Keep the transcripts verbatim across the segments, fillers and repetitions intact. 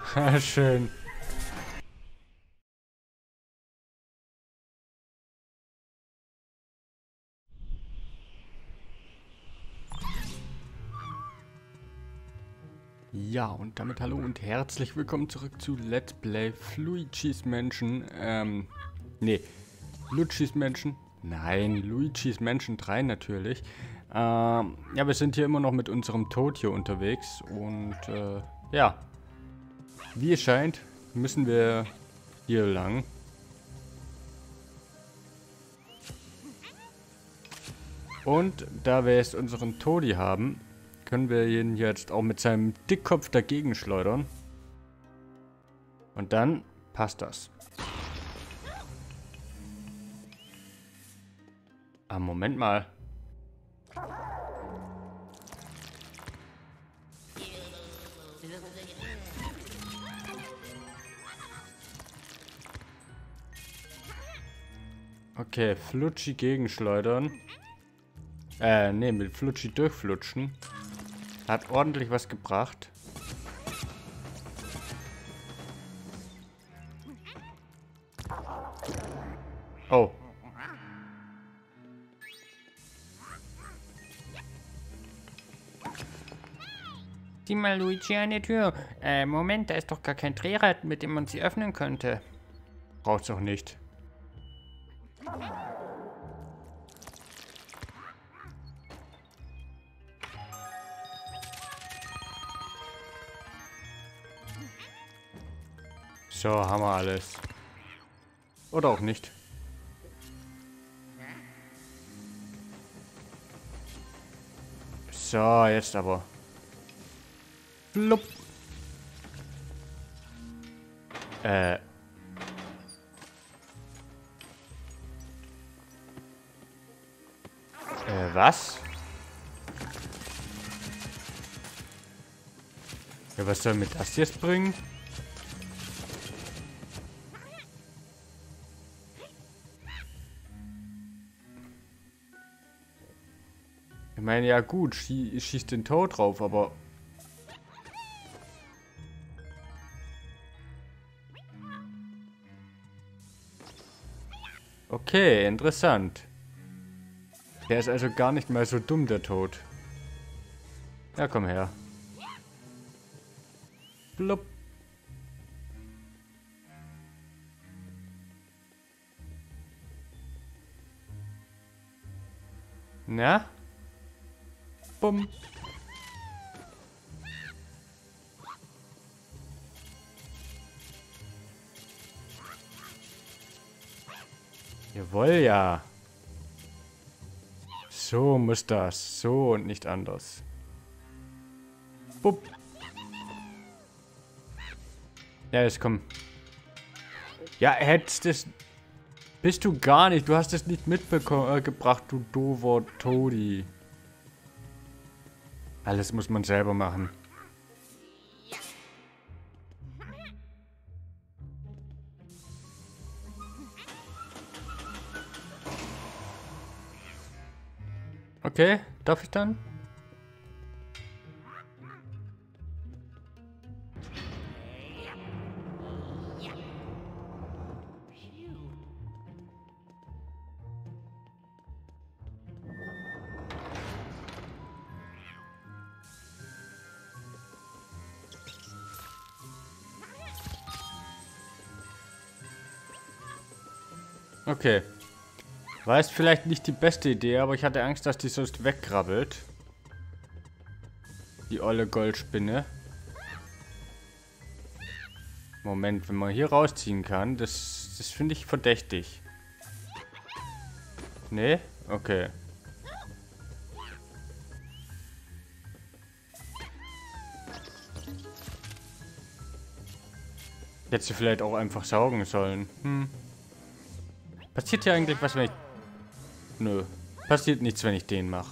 Schön. Ja, und damit hallo und herzlich willkommen zurück zu Let's Play Luigi's Mansion. Ähm, nee, Luigi's Mansion. Nein, Luigi's Mansion drei natürlich. Ähm, ja, wir sind hier immer noch mit unserem Tod hier unterwegs. Und, äh, ja. Wie es scheint, müssen wir hier lang. Und da wir jetzt unseren Todi haben, können wir ihn jetzt auch mit seinem Dickkopf dagegen schleudern. Und dann passt das. Ah, Moment mal. Okay, Flutschi gegenschleudern. Äh, ne, mit Flutschi durchflutschen. Hat ordentlich was gebracht. Oh. Sieh mal, Luigi, eine Tür. Äh, Moment, da ist doch gar kein Drehrad, mit dem man sie öffnen könnte. Braucht's doch nicht. So, haben wir alles. Oder auch nicht. So, jetzt aber. Blub. Äh. Äh, was? Ja, was soll mir das jetzt bringen? Ich meine, ja gut, schie schießt den Tod drauf, aber... Okay, interessant. Der ist also gar nicht mal so dumm, der Tod. Ja, komm her. Blub. Na? Bumm. Jawohl, ja. So muss das. So und nicht anders. Bupp. Ja, jetzt komm. Ja, hättest es... Bist du gar nicht. Du hast es nicht mitgebracht, du doofer Todi. Alles muss man selber machen. Okay, darf ich dann? Okay. War jetzt vielleicht nicht die beste Idee, aber ich hatte Angst, dass die sonst wegkrabbelt. Die olle Goldspinne. Moment, wenn man hier rausziehen kann, das, das finde ich verdächtig. Nee? Okay. Hätte sie vielleicht auch einfach saugen sollen. Hm. Passiert hier eigentlich was, wenn ich... Nö. Passiert nichts, wenn ich den mache.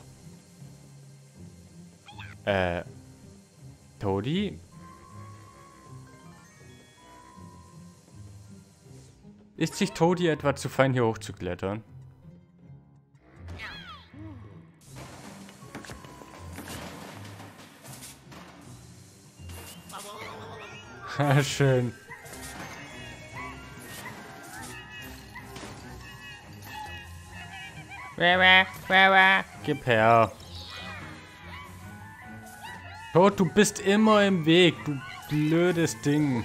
Äh. Todi? Ist sich Todi etwa zu fein, hier hochzuklettern? Schön. Gib her. Tod, du bist immer im Weg, du blödes Ding.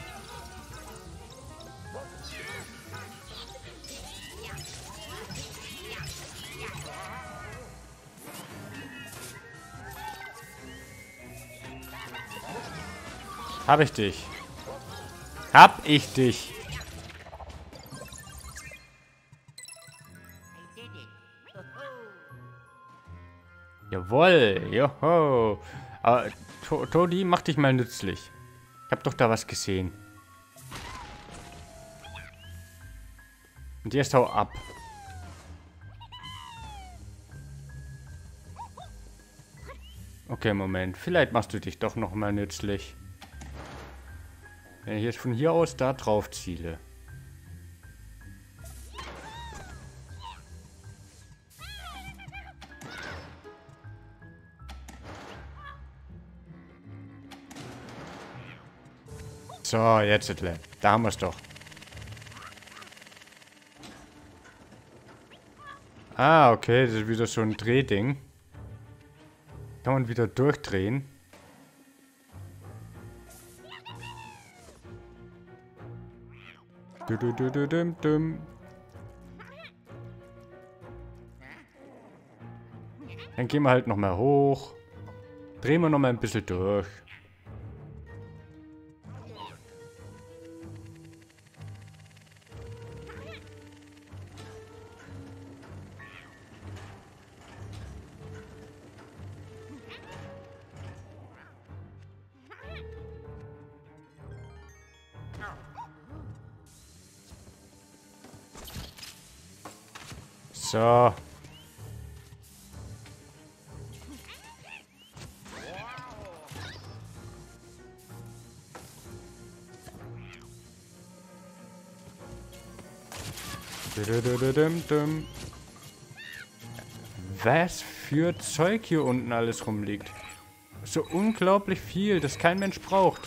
Hab ich dich. Hab ich dich. Jawohl, joho. Aber to Todi, mach dich mal nützlich. Ich hab doch da was gesehen. Und jetzt hau ab. Okay, Moment. Vielleicht machst du dich doch noch mal nützlich. Wenn ich jetzt von hier aus da drauf ziele. So, jetzt, da haben wir es doch. Ah, okay, das ist wieder so ein Drehding. Kann man wieder durchdrehen. Du, du, du, du, dum, dum. Dann gehen wir halt noch mal hoch. Drehen wir noch mal ein bisschen durch. So. Was für Zeug hier unten alles rumliegt. So unglaublich viel, das kein Mensch braucht.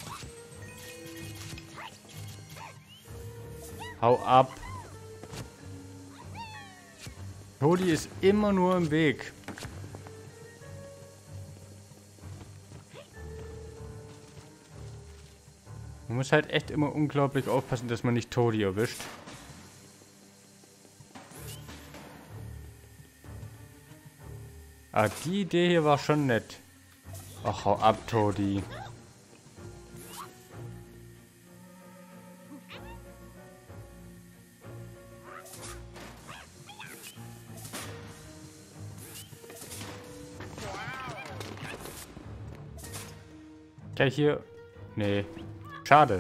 Hau ab. Todi ist immer nur im Weg. Man muss halt echt immer unglaublich aufpassen, dass man nicht Todi erwischt. Ah, die Idee hier war schon nett. Ach, hau ab, Todi. Ja, hier... Nee. Schade.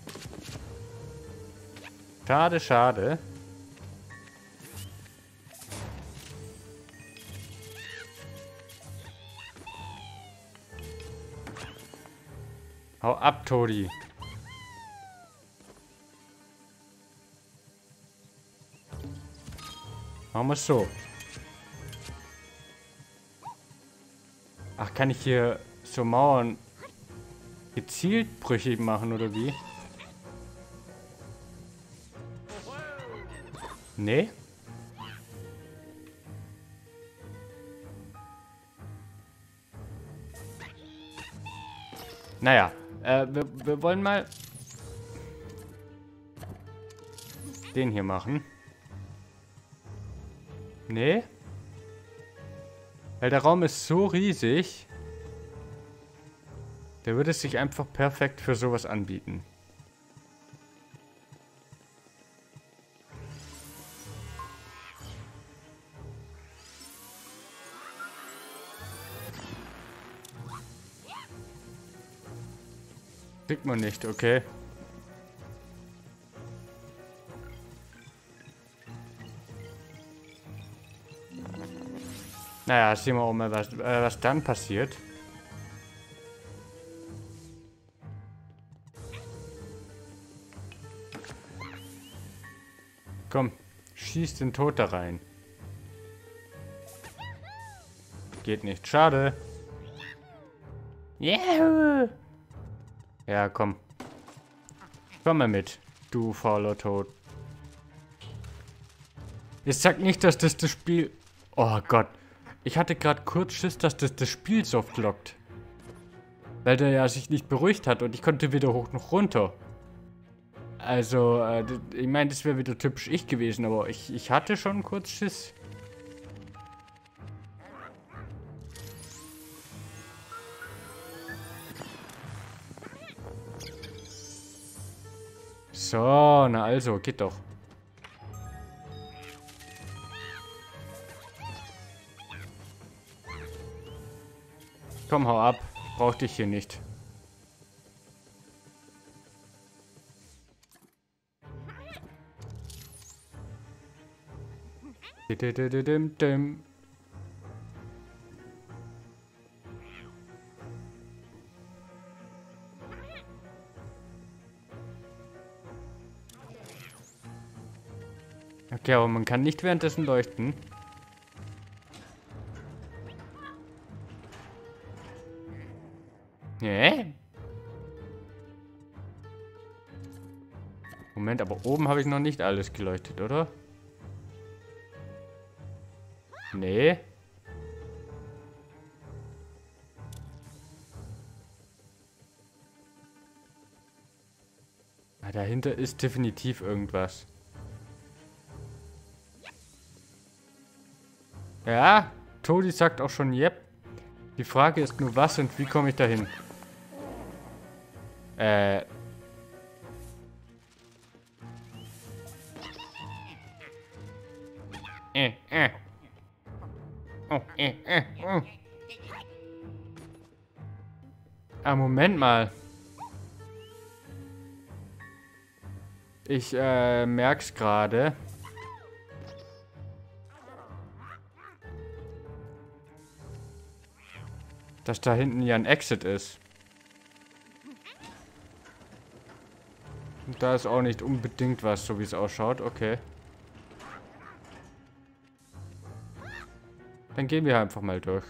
Schade, schade. Hau ab, Todi. Machen wir es so. Ach, kann ich hier so Mauern gezielt brüchig machen, oder wie? Nee? Naja, äh, wir, wir wollen mal den hier machen. Nee? Weil der Raum ist so riesig. Der würde sich einfach perfekt für sowas anbieten. Kriegt man nicht, okay. Naja, sehen wir auch mal, was, äh, was dann passiert. Komm, schieß den Tod da rein. Geht nicht, schade. Yeah. Ja, komm, Komm mal mit, du fauler Tod. Jetzt sag nicht, dass das das Spiel... Oh Gott. Ich hatte gerade kurz Schiss, dass das das Spiel soft lockt. Weil der ja sich nicht beruhigt hat und ich konnte weder hoch noch runter. Also, äh, ich meine, das wäre wieder typisch ich gewesen, aber ich, ich hatte schon kurz Schiss. So, na also, geht doch. Komm, hau ab. Brauch dich hier nicht. Didididim. Okay, aber man kann nicht währenddessen leuchten. Nee. Moment, aber oben habe ich noch nicht alles geleuchtet, oder? Nee. Ah, dahinter ist definitiv irgendwas. Ja, Todi sagt auch schon yep. Die Frage ist nur, was und wie komme ich dahin? Äh. Äh, äh. Oh, äh, äh, oh. Ah, Moment mal. Ich äh, merk's gerade. Dass da hinten ja ein Exit ist. Und da ist auch nicht unbedingt was, so wie es ausschaut. Okay. Dann gehen wir einfach mal durch.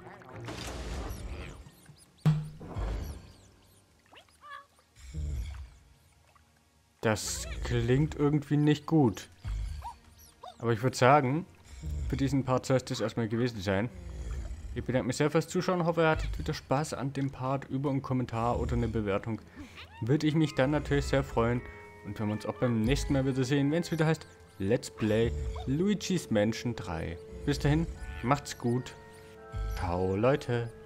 Das klingt irgendwie nicht gut. Aber ich würde sagen, für diesen Part soll es das erstmal gewesen sein. Ich bedanke mich sehr fürs Zuschauen, hoffe, ihr hattet wieder Spaß an dem Part. Über einen Kommentar oder eine Bewertung würde ich mich dann natürlich sehr freuen. Und wenn wir uns auch beim nächsten Mal wieder sehen, wenn es wieder heißt Let's Play Luigi's Mansion drei. Bis dahin, macht's gut. Ciao, Leute.